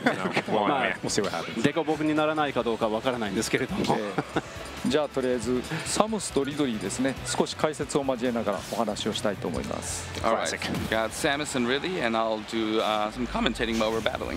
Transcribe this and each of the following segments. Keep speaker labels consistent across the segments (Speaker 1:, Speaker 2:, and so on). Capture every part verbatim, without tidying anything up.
Speaker 1: デコボコにならないかどうかわからないんですけれども、
Speaker 2: じゃあとりあえずサムスとリドリーですね、少し解説を交えながらお話をしたいと思います。
Speaker 3: Alright, got Samus and Ridley, and I'll do uh, some commentating while we're battling.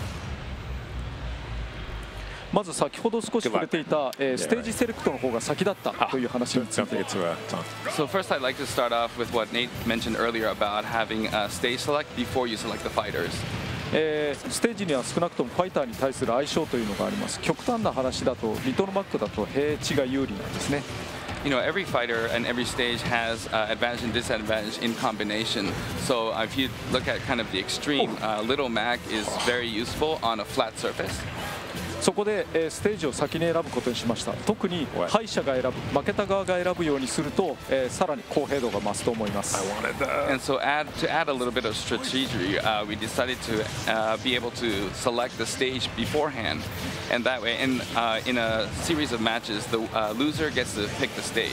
Speaker 2: まず先ほど少し触れていた、えー、ステージセレクトの方が先だったという話について。
Speaker 3: So first, I'd like to start off with what Nate mentioned earlier about having a stage select before you select the fighters.
Speaker 2: えー、ステージには少なくともファイターに対する相性というのがあります。極端な話だとリトルマックだと平地が有利なんですね。
Speaker 3: You know, every fighter and every stage has uh, advantage and disadvantage in combination. So uh, if you look at kind of the extreme, uh, Little Mac is very useful on a flat surface.
Speaker 2: そこで、えー、ステージを先に選ぶことにしました。特に敗者が選ぶ、負けた側が選ぶようにすると、えー、さらに公平度が増すと思います。
Speaker 3: And so add, to add a little bit of strategy, uh, we decided to uh, be able to select the stage beforehand. And that way, in, uh, in a series of matches, the uh, loser gets to pick the stage.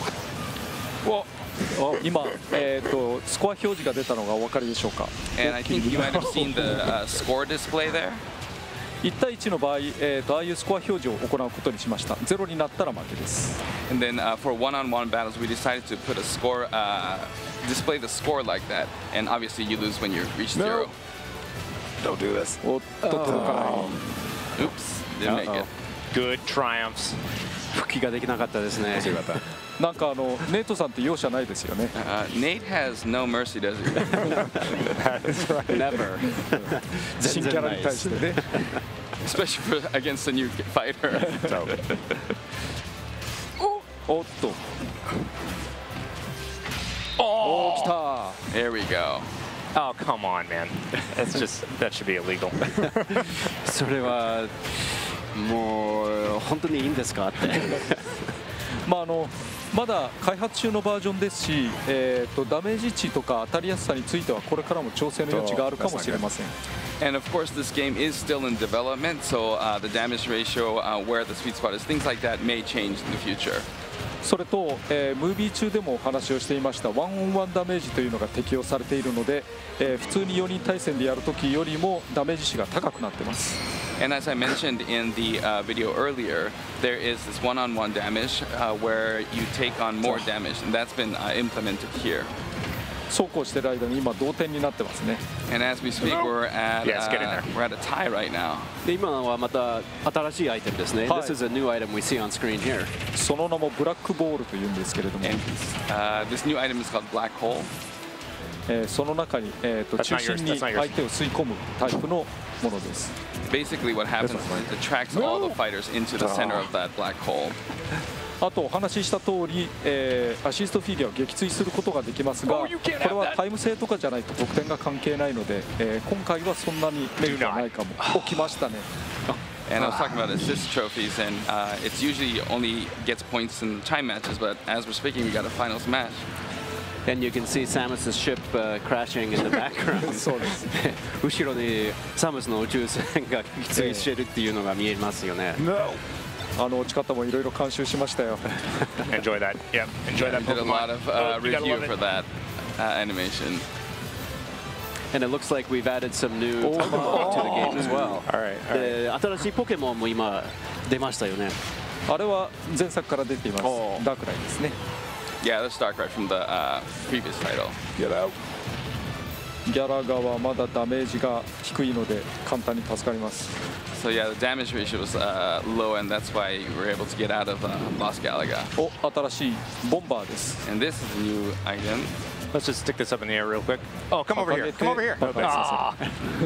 Speaker 2: 今、えー、とスコア表示が出たのがお分かりでしょうか。
Speaker 3: And I think you might have seen the uh, score display there.
Speaker 2: いち対いちの場合、えー、とああいうスコア表示を行うことにしました。ゼロになったら負けです。
Speaker 3: And then uh, for one-on-one battles, we decided to put a score, uh, display the score like that. And obviously, you lose when you reach zero.
Speaker 4: Don't do this.
Speaker 2: おっと届かない。
Speaker 3: Oops, didn't make it.
Speaker 4: Good triumphs.
Speaker 1: 復帰ができなかったですね。
Speaker 2: なんかあのネイトさんって容赦ないですよね。
Speaker 3: Uh, Nate has no mercy, does he?
Speaker 1: Never.
Speaker 2: 新キャラに対してね。
Speaker 3: Especially for, against a new fighter.
Speaker 2: おっと。おお、来た。
Speaker 3: There we go.
Speaker 4: Oh, come on, man. That's just, that should be illegal.
Speaker 1: それはもう本当にいいんですかって。
Speaker 2: まああのまだ開発中のバージョンですし、えー、とダメージ値とか当たりやすさについてはこれからも調整の余地があるかもしれません。
Speaker 3: And of course, this game is still in development, so uh, the damage ratio, uh, where the sweet spot is, things like that may change in the future.
Speaker 2: それと、えー、ムービー中でもお話をしていましたワンオンワンダメージというのが適用されているので、えー、普通によにん対戦でやるときよりもダメージ値が高くなっています。
Speaker 3: And as I mentioned in the uh, video earlier, there is this one-on-one damage uh, where you take on more damage, and that's been uh, implemented here.
Speaker 2: そうこうしている間に今同点になってますね。
Speaker 3: And as we speak, we're at
Speaker 4: Yes, get in
Speaker 3: uh,
Speaker 4: there.
Speaker 3: we're at a tie right now.
Speaker 1: で今のはまた新しいアイテムですね。
Speaker 2: はい
Speaker 1: This is a new item we see on screen here.
Speaker 2: その名もブラックボールというんですけれども、
Speaker 3: And uh, this new item is called Black Hole.
Speaker 2: えー、その中に、えー、と
Speaker 4: That's
Speaker 2: 中
Speaker 4: not yours.
Speaker 2: 心に
Speaker 4: That's not yours.
Speaker 2: 相手を吸い込むタイプのものです。
Speaker 3: Basically, what happens is it attracts all the fighters into the center of that black hole.
Speaker 2: あとお話しした通り、えー、アシストフィギュアを撃墜することができますが、これはタイム制とかじゃないと得点が関係ないので、えー、今回はそんなにメリットはないかも。起きましたね。
Speaker 3: And I was talking about assist trophies, and uh, it's usually only gets points in time matches, but as we're speaking, we got a finals match.
Speaker 1: And you can see Samus's ship uh, crashing in the background.
Speaker 2: そうです。
Speaker 1: 後ろにサムスの宇宙船が撃墜してるっていうのが見えますよね。
Speaker 2: あの落ち方もいろいろ監修しましたよ。
Speaker 4: Enjoy that. Yep. Enjoy that.
Speaker 3: Did a lot of uh,
Speaker 4: Oh, you gotta
Speaker 3: review
Speaker 4: love it.
Speaker 3: for that uh, animation.
Speaker 1: And it looks like we've added some new Pokemon to the game as well.
Speaker 4: All right. All right.
Speaker 1: で新しいポケモンも今出ましたよね。
Speaker 2: あれは前作から出ています。
Speaker 1: おー
Speaker 2: ダークライですね。
Speaker 3: Yeah, that's Darkrai from the uh, previous title.
Speaker 2: Get out. ギャラガはまだダメージが低いので簡単に助かります。
Speaker 3: So yeah, the damage ratio was uh, low, and that's why we were able to get out of uh, Boss Galaga.
Speaker 2: お、新しいボンバーです。
Speaker 3: And this is a new item.
Speaker 4: Let's just stick this up in the air real quick. Oh, come over here. Come over here. Ah.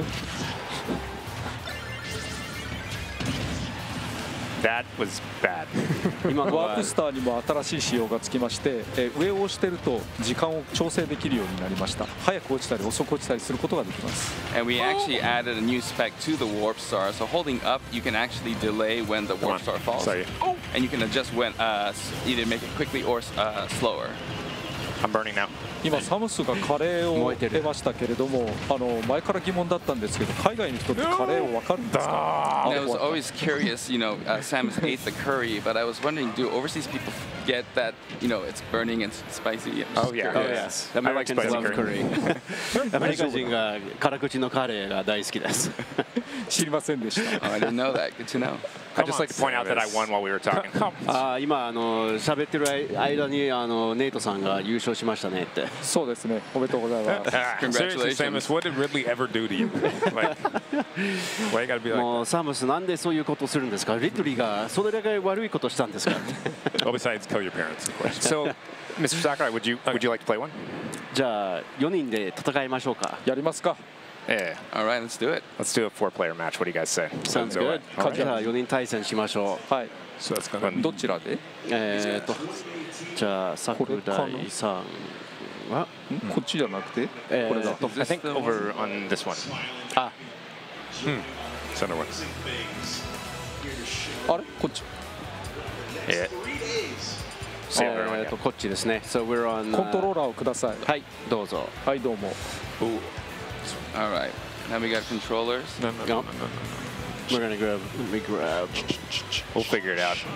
Speaker 4: That was bad.
Speaker 1: 今のは
Speaker 2: ワープスターにも新しい仕様がつきまして、えー上を押してると時間を調整できるようになりました。早く落ちたり遅く落ちたりすることができます。
Speaker 3: And we actually added a new spec to the Warp Star. So holding up, you can actually delay when the Warp Star falls.
Speaker 4: Sorry.
Speaker 3: And you can adjust when uh, s- either make it quickly or uh, slower.
Speaker 4: I'm burning now.
Speaker 2: 今サムスがカレーを得ましたけれども、あの前から疑問だったんですけど、海外の人ってカレーを分かるんですか？
Speaker 3: And I was always curious, you know, uh, Samus ate the curry, but I was wondering, do overseas people get that, you know, it's burning and spicy.
Speaker 4: Oh yeah.
Speaker 1: Oh yes.
Speaker 4: I like
Speaker 1: Americans
Speaker 4: spicy
Speaker 1: love
Speaker 4: curry.
Speaker 1: curry. アメリカ人が辛口のカレーが大好きです。
Speaker 2: 知りませんでした。
Speaker 3: Oh, I didn't know that. Good to know.
Speaker 4: I'd just like to point out that I won while we were talking.
Speaker 1: あー今あの喋ってる間にあのネイトさんが優勝しましたねって。
Speaker 2: そうですね。おめでとうございます。
Speaker 4: Seriously, Samus, what did Ridley ever do to you? Like, why you gotta be like?
Speaker 1: もうサムスなんでそういうことするんですか。リトリーがそれだけ悪いことしたんですか。
Speaker 4: Well, besides kill your parents, of course. So, Mister Sakurai, would you would you like to play one?
Speaker 1: じゃあよにんで戦いましょうか。
Speaker 2: やりますか。
Speaker 4: Yeah.
Speaker 3: All right, let's do it.
Speaker 4: Let's do a four-player match. What do you guys say?
Speaker 1: Sounds good. じゃあよにん対戦しましょう。
Speaker 2: はい。
Speaker 4: So that's gonna.
Speaker 2: どちらで？
Speaker 1: えーとじゃあ桜井さんは
Speaker 2: こっちじゃなくて、
Speaker 1: えー
Speaker 2: これだ。
Speaker 4: I think over on this one.
Speaker 1: あ
Speaker 4: Center one.
Speaker 2: あれ？こっち。
Speaker 4: Yeah.
Speaker 1: えーとこっちですね。So we're on
Speaker 2: コントローラーをください。
Speaker 1: はいどうぞ。
Speaker 2: はいどうも。
Speaker 4: Ooh.
Speaker 3: All right. Now we got controllers.
Speaker 4: No, no, no, no, no, no.
Speaker 1: We're gonna grab we grab
Speaker 4: We'll figure it out.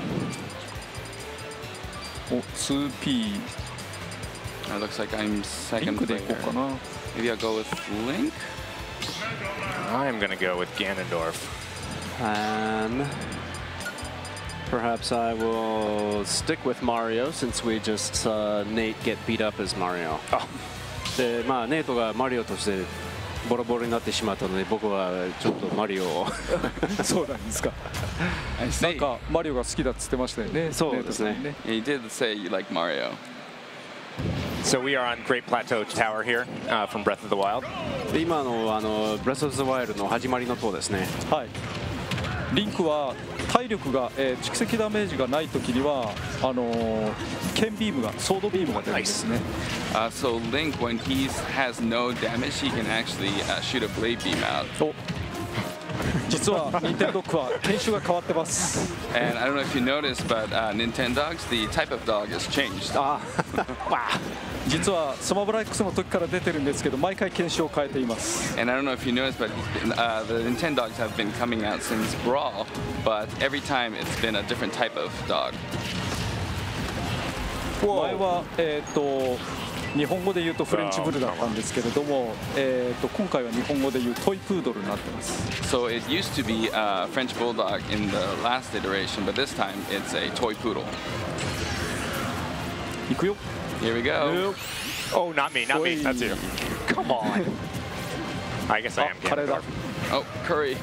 Speaker 2: お ツーピー。
Speaker 3: It looks like I'm
Speaker 2: リン
Speaker 3: second
Speaker 2: クで
Speaker 3: player.
Speaker 2: いこうかな。
Speaker 3: Maybe I'll go with Link.
Speaker 4: I'm gonna go with Ganondorf.
Speaker 1: and perhaps I will stick with Mario since we just saw Nate get beat up as Mario. でまあネイトがマリオとしてボロボロになってしまったので僕はちょっとマリオを
Speaker 2: そうなんですか。
Speaker 3: I
Speaker 2: なん
Speaker 3: see.
Speaker 2: かマリオが好きだっつってましたよね。
Speaker 1: そうですね。
Speaker 2: ネイトさん
Speaker 3: Yeah, you did say you like Mario.
Speaker 4: So we are on Great Plateau Tower here uh, from Breath of the Wild.
Speaker 1: で今のあのブレスオブザワイルドの始まりの塔ですね。
Speaker 2: はい。リンクは体力が、えー、蓄積ダメージがないときにはあのー、剣ビームがソードビームが出るんですね。
Speaker 3: Uh, so Link, when he has no damage, he can actually uh, shoot a blade beam out.
Speaker 2: お実はニンテンドックは犬種が変わってます。
Speaker 3: And I don't know if you noticed, but uh, Nintendogs, the type of dog has changed.
Speaker 1: あ
Speaker 2: 実はスマブラ X の時から出てるんですけど毎回犬種を変えています。
Speaker 3: And I don't know if you noticed, but uh, the Nintendogs have been coming out since Brawl, but every time it's been a different type of dog.
Speaker 2: 前は、えー、と日本語で言うとフレンチブルだったんですけれども、えー、と今回は日本語で言うトイプードルになってます。
Speaker 3: So it used to be a French Bulldog in the last iteration, but this time it's a toy poodle.
Speaker 2: いくよ。
Speaker 3: Here we go.
Speaker 4: Oh, not me, not me. That's you. Come on. I guess I
Speaker 2: あ
Speaker 4: am
Speaker 2: カレーだ。
Speaker 4: Ganondorf.
Speaker 3: Oh, Curry.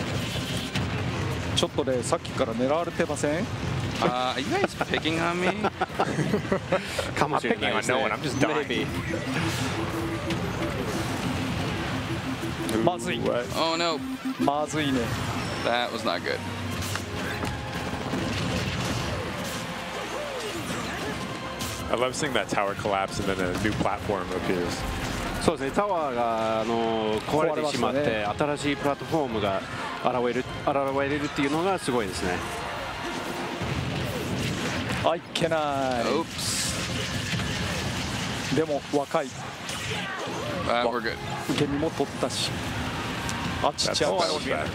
Speaker 2: ちょっとねさっきから狙われてません？
Speaker 3: Uh, are you guys picking on me?
Speaker 1: かも
Speaker 4: I'm
Speaker 1: しれ
Speaker 4: picking
Speaker 1: ないで
Speaker 4: on
Speaker 1: す
Speaker 4: no
Speaker 1: ね。
Speaker 4: one. I'm just dying.
Speaker 1: Maybe.
Speaker 2: まずい。
Speaker 3: Oh no,
Speaker 2: まずいね。
Speaker 3: that was not good.
Speaker 5: I love seeing that tower collapse and then a new platform appears.
Speaker 1: そうですね。タワーがあの壊れてしまって
Speaker 2: 壊れま
Speaker 1: 新しいプラットフォームが現れる現れるっていうのがすごいですね。
Speaker 2: あいけない。
Speaker 3: Oops.
Speaker 2: でも若い。
Speaker 3: Uh, we're good.
Speaker 2: 受け身も取ったし。あちっちゃい。
Speaker 5: That was bad.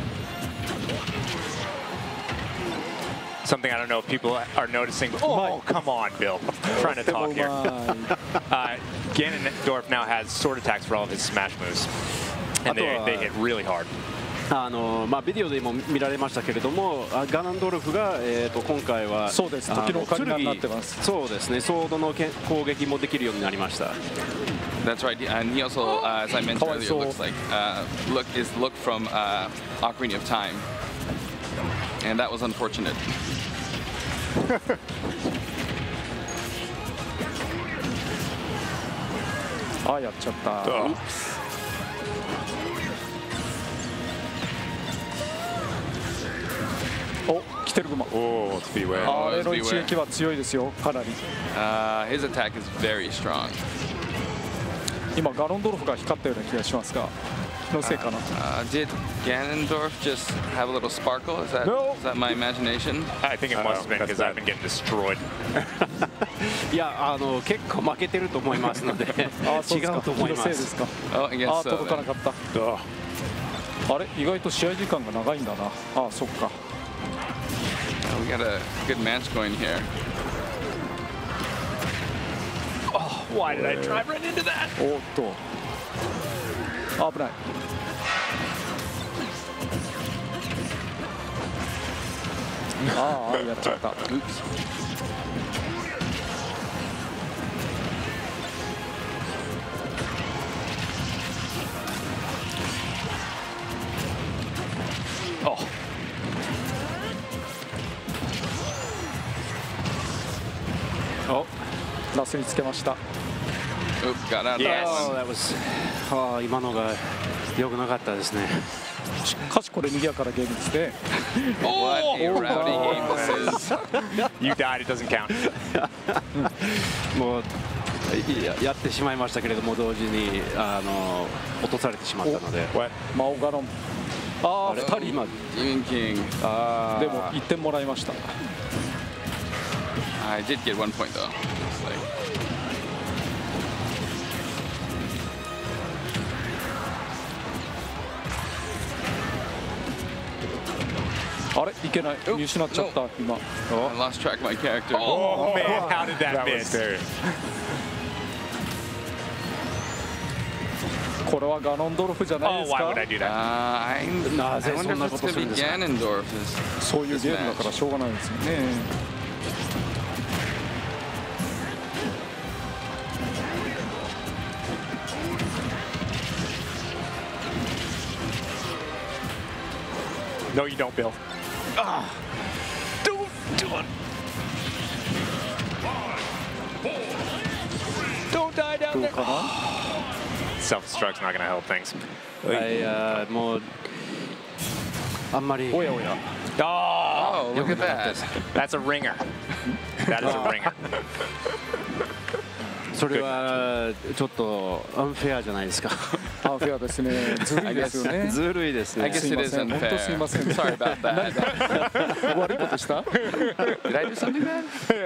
Speaker 4: Something I don't know if people are noticing. Oh, come on, Bill. I'm trying to
Speaker 2: でも
Speaker 4: talk
Speaker 2: う
Speaker 4: here.
Speaker 2: まい。
Speaker 4: Uh, Ganondorf now has sword attacks for all of his smash moves. And they, they hit really hard.
Speaker 1: あのまあビデオでも見られましたけれども、あガナンドルフがえっと今回は
Speaker 2: そうです時のオカリナになってます。
Speaker 1: そうですね。ソードのけ攻撃もできるようになりました。
Speaker 3: That's right. And he also, uh, as I mentioned earlier,
Speaker 2: So-
Speaker 3: looks like uh, look is look from uh, Ocarina of Time, and that was unfortunate.
Speaker 2: あやっちゃった。
Speaker 5: Oh.
Speaker 2: お来てるグマ。
Speaker 5: Oh, let's beware.
Speaker 2: あれの一撃は強いですよかなり。
Speaker 3: Uh, his attack is very strong.
Speaker 2: 今ガロンドルフが光ったような気がしますが気のせいかな。
Speaker 3: Uh, did Ganondorf just have a little sparkle? Is that
Speaker 2: No.
Speaker 3: is that my imagination?
Speaker 4: I think it
Speaker 5: Oh,
Speaker 4: must have been
Speaker 5: that's
Speaker 4: because I've
Speaker 5: bad.
Speaker 4: been getting destroyed.
Speaker 1: いやあの結構負けてると思いますので
Speaker 2: あそう
Speaker 1: 違
Speaker 2: ですか。
Speaker 1: うと思い
Speaker 2: 気の
Speaker 1: ます。
Speaker 2: せいですか。
Speaker 3: Oh, I guess
Speaker 2: あ
Speaker 3: so.
Speaker 2: 届かな
Speaker 3: then.
Speaker 2: かった。
Speaker 5: Oh.
Speaker 2: あれ意外と試合時間が長いんだな。あそっか。
Speaker 3: Uh, we got a good match going here.
Speaker 4: Why did I drive right into that?
Speaker 2: おっと危ない。ああやっちゃった。おラスにつけました。
Speaker 3: Oop, got out of that
Speaker 1: Oh,
Speaker 3: one.
Speaker 1: that was あー今のが良くなかったですね。
Speaker 2: しかしこれ賑やかなゲームですね。
Speaker 3: What a rowdy game this is.
Speaker 4: You died. It doesn't count.
Speaker 1: もうややってしまいましたけれども同時にあの落とされてしまったので。
Speaker 4: What?
Speaker 2: マオガロン。ああ
Speaker 1: あれ
Speaker 2: ふたり
Speaker 1: 今
Speaker 3: Demon King.
Speaker 1: あ
Speaker 2: でもいってんもらいました。
Speaker 3: I did get one point though. It's like,
Speaker 2: あれいけない。見失っちゃった今。
Speaker 3: I lost track of my character.
Speaker 4: Oh man, how did that,
Speaker 5: That was
Speaker 4: miss?
Speaker 5: scary.
Speaker 2: これはガノンドルフじゃない
Speaker 4: Oh,
Speaker 2: です
Speaker 4: why
Speaker 2: か
Speaker 4: would I do that?
Speaker 3: Uh, I'm,
Speaker 1: な
Speaker 3: I
Speaker 1: ぜ
Speaker 3: wonder
Speaker 1: そんな
Speaker 3: if
Speaker 1: こ
Speaker 3: it's
Speaker 1: と
Speaker 3: going
Speaker 1: す
Speaker 3: to
Speaker 1: る
Speaker 3: be
Speaker 1: んですか。
Speaker 3: Ganondorf. This,
Speaker 2: そういう
Speaker 3: this
Speaker 2: ゲームだから
Speaker 3: match.
Speaker 2: しょうがないですよね。
Speaker 4: No, you don't, Bill.
Speaker 5: Don't do it. Don't die
Speaker 2: ど
Speaker 5: down
Speaker 2: う
Speaker 5: there.
Speaker 2: かな。
Speaker 4: Self-destruct's not going to help things.
Speaker 1: はいあーもうあんまり
Speaker 2: おやおや。
Speaker 4: Oh,
Speaker 3: Oh, look at that.
Speaker 4: that's a ringer. That is a ringer.
Speaker 1: それはちょっとアンフェアじゃないですか。
Speaker 2: アンフェアですね。ずるいですよね。
Speaker 1: ずるいですね。
Speaker 3: I guess
Speaker 2: すい
Speaker 3: it
Speaker 2: ま
Speaker 3: is
Speaker 2: せん。本当
Speaker 3: unfair.
Speaker 2: すいません。
Speaker 3: Sorry about that.
Speaker 2: 悪いことした。
Speaker 3: Did I do something bad?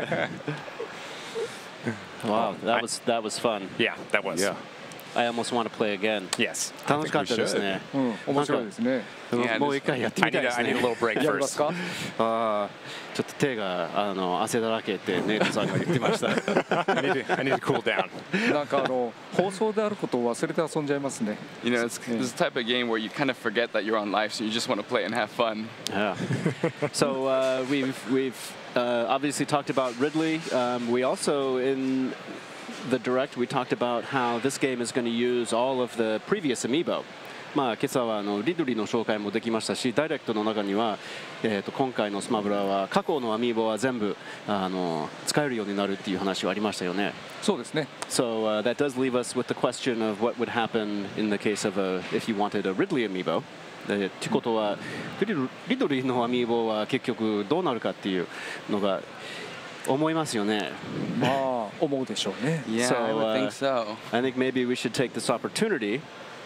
Speaker 1: Wow, that was that was fun.
Speaker 4: Yeah, that was.
Speaker 1: Yeah. I almost want to play again.
Speaker 4: Yes.
Speaker 1: 楽しかったですね。
Speaker 2: うん面白いですね。
Speaker 1: もう一回やってみ
Speaker 4: I
Speaker 1: たい
Speaker 4: need
Speaker 1: で
Speaker 4: a,
Speaker 1: す
Speaker 4: I need a
Speaker 1: ね。
Speaker 4: little break
Speaker 2: やります
Speaker 4: first.
Speaker 2: か。
Speaker 1: あーちょっと手があの汗だらけってネイトさんが言ってました。
Speaker 4: I need to, I need to cool down.
Speaker 2: なんかあの放送であることを忘れて遊んじゃいますね。
Speaker 3: You know, it's this type of game where you kind of forget that you're on live, so you just want to play and have fun.
Speaker 1: Yeah. So uh, we've we've uh, obviously talked about Ridley. Um, we also in the direct we talked about how this game is going to use all of the previous amiibo. まあ今朝はあのリドリーの紹介もできましたし、ダイレクトの中には、えー、と今回のスマブラは過去のアミーボは全部あの使えるようになるっていう話はありましたよね。
Speaker 2: そうですね。
Speaker 1: So uh, that does leave us with the question of what would happen in the case of a if you wanted a Ridley amiibo. でってことはリドリドリーのアミーボは結局どうなるかっていうのが思いますよね。
Speaker 2: まあ思うでしょうね。
Speaker 3: Yeah,
Speaker 1: So,
Speaker 3: I would
Speaker 1: uh,
Speaker 3: think so.
Speaker 1: I think maybe we should take this opportunity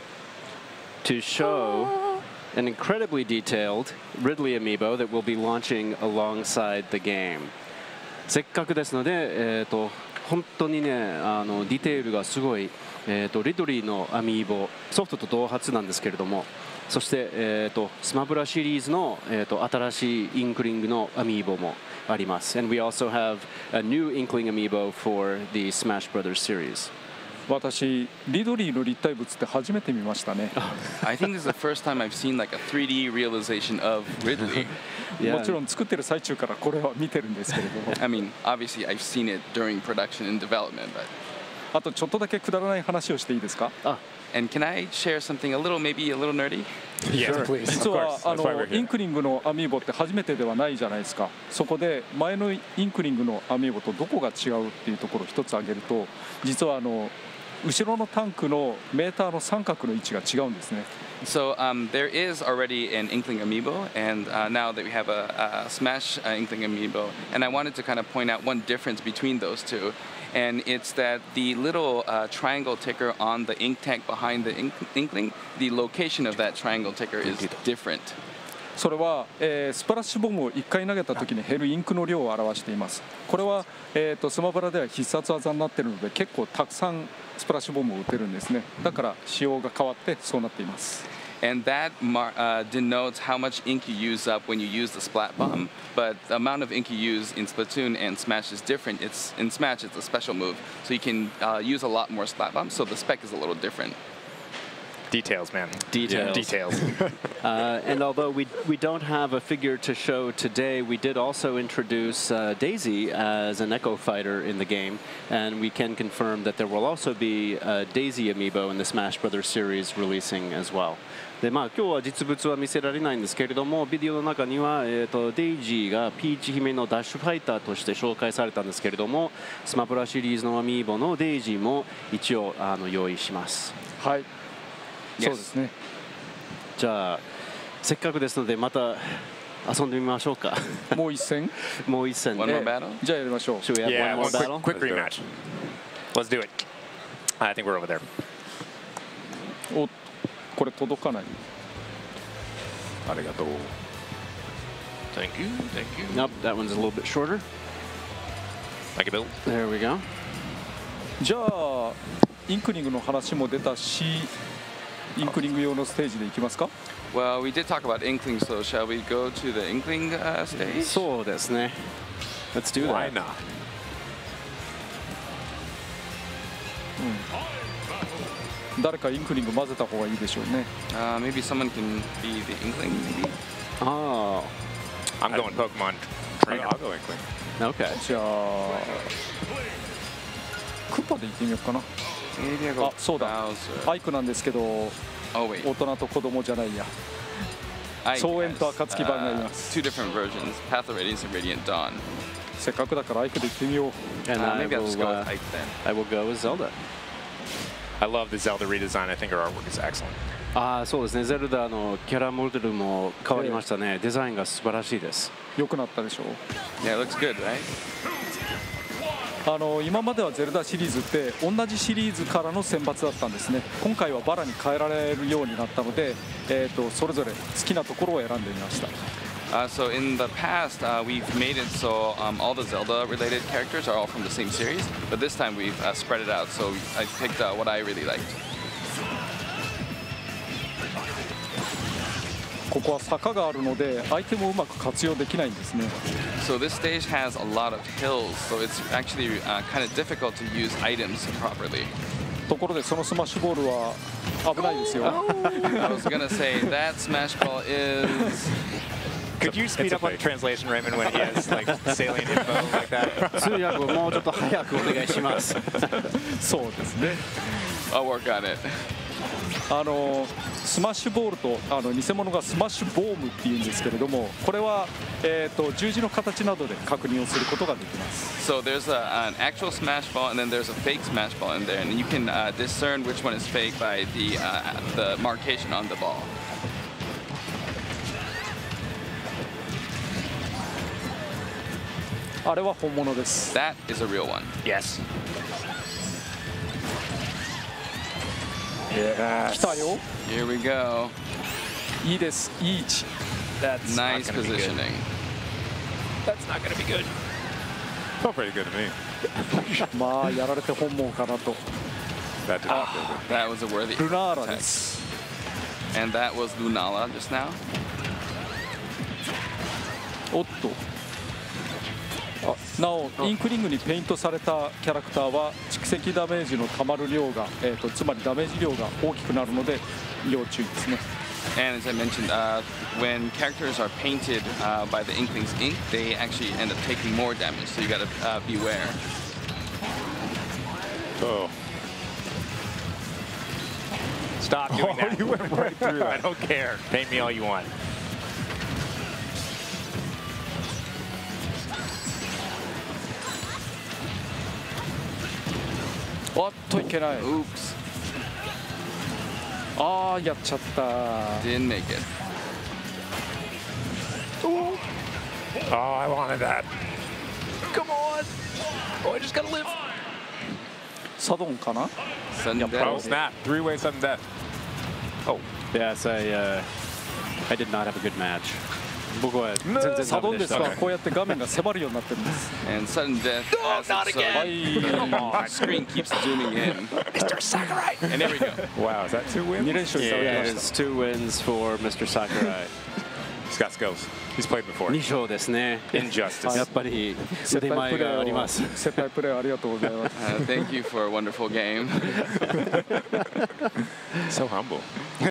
Speaker 1: to show an incredibly detailed Ridley amiibo that will be launching alongside the game. せっかくですので、えー、と本当にねあのディテールがすごい、えー、とリドリーのアミーボソフトと同発なんですけれども、そして、えー、とスマブラシリーズの、えー、と新しいインクリングのアミーボもあります。And we also have a new Inkling amiibo for the Smash Brothers series.
Speaker 2: 私リドリーの立体物って初めて見ましたね。
Speaker 3: I think this is the first time I've seen like a three D realization of Ridley.
Speaker 2: もちろん作ってる最中からこれは見てるんですけれども。
Speaker 3: I mean, obviously I've seen it during production and development, but
Speaker 2: あとちょっとだけくだらない話をしていいですか。
Speaker 3: and can I share something a little, maybe a little nerdy?
Speaker 5: Yes, please.
Speaker 2: 実
Speaker 5: Of
Speaker 2: は
Speaker 5: course.
Speaker 2: あ
Speaker 5: That's why
Speaker 2: の
Speaker 5: we're
Speaker 2: イン
Speaker 5: here.
Speaker 2: クリングのアミーボって初めてではないじゃないですか。そこで前のインクリングのアミーボとどこが違うっていうところを一つ挙げると、実はあの後ろのタンクのメーターの三角の位置が違うんですね。
Speaker 3: So um, there is already an Inkling amiibo, and uh, now that we have a, a Smash uh, Inkling amiibo, and I wanted to kind of point out one difference between those two, and it's that the little uh, triangle ticker on the ink tank behind the ink Inkling, the location of that triangle ticker is different.
Speaker 2: それは、えースプラッシュボムをいっかい投げた時に減るインクの量を表しています。これは、えー、とスマブラでは必殺技になっているので結構たくさんスプラッシュボムを打てるんですね。だから仕様が変わってそうなっています。
Speaker 3: And that mar uh, denotes how much ink you use up when you use the Splat Bomb. But the amount of ink you use in Splatoon and Smash is different. It's in Smash, it's a special move, so you can uh, use a lot more Splat Bombs. So the spec is a little different.
Speaker 4: Details, man.
Speaker 1: Details.
Speaker 4: Details.
Speaker 1: uh, and although we we don't have a figure to show today, we did also introduce uh, Daisy as an Echo Fighter in the game, and we can confirm that there will also be a Daisy amiibo in the Smash Brothers series releasing as well. でまあ、今日は実物は見せられないんですけれども、ビデオの中には、えー、とデイジーがピーチ姫のダッシュファイターとして紹介されたんですけれども、スマブラシリーズのアミーボのデイジーも一応あの用意します。
Speaker 2: はい、そうですね。
Speaker 1: じゃあせっかくですのでまた遊んでみましょうか。
Speaker 2: もう一戦
Speaker 1: もう一戦。
Speaker 3: One more battle?
Speaker 2: じゃあやりましょう。
Speaker 1: Should we have
Speaker 4: Yeah,
Speaker 1: one more
Speaker 4: one
Speaker 1: battle?
Speaker 4: quick, quick rematch. Let's do it. I think we're over there.
Speaker 2: お、これ届かない。
Speaker 5: ありがとう。
Speaker 4: Thank you, thank you.
Speaker 1: Nope, that one's a little bit shorter.
Speaker 4: Thank you, Bill.
Speaker 1: There we go.
Speaker 2: じゃあインクリングの話も出たし、インクリング用のステージでいきますか。
Speaker 3: Well, we did talk about Inkling, so shall we go to the Inkling uh, stage?
Speaker 1: そうですね。Let's do
Speaker 5: Why
Speaker 1: that.
Speaker 5: not?
Speaker 2: 誰かインクリング混ぜた方がいいでしょうね。
Speaker 3: Uh, maybe someone can be the Inkling, maybe?
Speaker 1: Oh,
Speaker 4: I'm going Pokemon
Speaker 5: I'll,
Speaker 4: trainer.
Speaker 5: I'll go Inkling.
Speaker 1: okay.
Speaker 2: じゃあクッパで行ってみようかな。
Speaker 3: Maybe I go
Speaker 2: あ、そうだ。
Speaker 3: Bowser.
Speaker 2: アイクなんですけど、
Speaker 3: Oh, wait.
Speaker 2: 大人と子供じゃないや。
Speaker 3: Ike
Speaker 2: 総園と
Speaker 3: has,
Speaker 2: 暁版がいます
Speaker 3: uh, two different versions, Path of Radiance and Radiant Dawn.
Speaker 2: せっかくだからアイクで行ってみよう。
Speaker 1: And
Speaker 3: Uh,
Speaker 1: I
Speaker 3: maybe I'll just
Speaker 1: will,
Speaker 3: go
Speaker 1: uh,
Speaker 3: with Ike then.
Speaker 1: I will go with Zelda.
Speaker 4: I love the Zelda redesign. I think her artwork is excellent.
Speaker 1: ああ、そうですね。ゼルダのキャラモデルも変わりましたね。デザインが素晴らしいです。
Speaker 2: 良くなったでしょう。
Speaker 3: Yeah, it looks good, right?
Speaker 2: あの今まではゼルダシリーズって同じシリーズからの選抜だったんですね。今回はバラに変えられるようになったので、えー、とそれぞれ好きなところを選んでみました。
Speaker 3: Uh, so in the past, uh, we've made it so um, all the Zelda-related characters are all from the same series, but this time we've uh, spread it out. So I picked uh, what I really liked.
Speaker 2: ここは坂があるのでアイテムをうまく活用できないんですね。
Speaker 3: So this stage has a lot of hills, so it's actually uh, kind of difficult to use items properly.
Speaker 2: ところでそのスマッシュボールは危ないですよ。
Speaker 3: I was gonna say that Smash Ball is.
Speaker 4: Could you speed up on the translation, Raymond, when he has like salient info like that?
Speaker 1: 通訳をもうちょっと早くお願いします。
Speaker 2: そうですね。
Speaker 3: I'll work on it.
Speaker 2: あのスマッシュボールとあの偽物がスマッシュボームっていうんですけれども、これは、えー、と十字の形などで確認をすることができます。
Speaker 3: So there's a, an actual Smash Ball, and then there's a fake Smash Ball in there, and you can uh, discern which one is fake by the uh, the markation on the ball.
Speaker 2: あれは本物です。
Speaker 3: That is a real one.
Speaker 4: Yes.
Speaker 2: 来たよ。
Speaker 3: Here we go.
Speaker 2: いいです。いい位置。
Speaker 4: That's
Speaker 3: Nice
Speaker 4: not gonna be good.
Speaker 3: positioning.
Speaker 4: That's not going to be good.
Speaker 5: Felt pretty good to me.
Speaker 2: まあやられて本望かなと。
Speaker 5: That did not feel good.
Speaker 3: That was a worthy
Speaker 2: ルナーラで
Speaker 3: attack.
Speaker 2: す。
Speaker 3: And that was Lunala just now.
Speaker 2: おっと。あなおインクリングにペイントされたキャラクターは蓄積ダメージのたまる量が、えー、とつまりダメージ量が大きくなるので要注意ですね。
Speaker 3: And as I mentioned, uh, when characters are painted uh, by the Inkling's ink, they actually end up taking more damage. So you got to uh, beware.
Speaker 5: Oh.
Speaker 4: Stop doing that.
Speaker 5: You went right through
Speaker 4: I
Speaker 5: that.
Speaker 4: don't care. Paint me all you want.
Speaker 2: おっといけない。
Speaker 3: Oops.
Speaker 2: ああやっちゃった。
Speaker 3: Didn't make it.
Speaker 4: Oh, I wanted that. Come on. Oh, I just got to live.
Speaker 2: サドンかな。
Speaker 3: Sudden
Speaker 5: Oh,
Speaker 3: death.
Speaker 5: snap. Three-way sudden death.
Speaker 1: Oh, yes, I uh, I did not have a good match. 僕は全然ダ
Speaker 2: サドンデス
Speaker 1: メでした。
Speaker 2: はこうやって画面が迫るようになってるんです。
Speaker 3: And sudden death as its, uh, screen keeps zooming in.
Speaker 4: Mister Sakurai.
Speaker 3: And there we go.
Speaker 5: Wow, is that two wins?
Speaker 2: に連勝いただき
Speaker 1: Yeah,
Speaker 2: まし
Speaker 1: it's two wins for Mister Sakurai.
Speaker 5: He's got skills. He's played before.
Speaker 1: に勝ですね。
Speaker 5: Injustice.
Speaker 1: やっぱり
Speaker 2: た。接
Speaker 1: 腕前
Speaker 2: 待プレ
Speaker 1: があります。
Speaker 2: ーを接待プレーありがとうございます。
Speaker 3: Uh, thank you for a wonderful game.
Speaker 5: So humble.